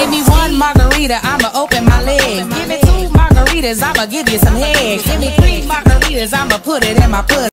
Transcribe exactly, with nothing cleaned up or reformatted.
Give me one margarita, I'ma open my legs. Give me two margaritas, I'ma give you some head. Give me three margaritas, I'ma put it in my pussy.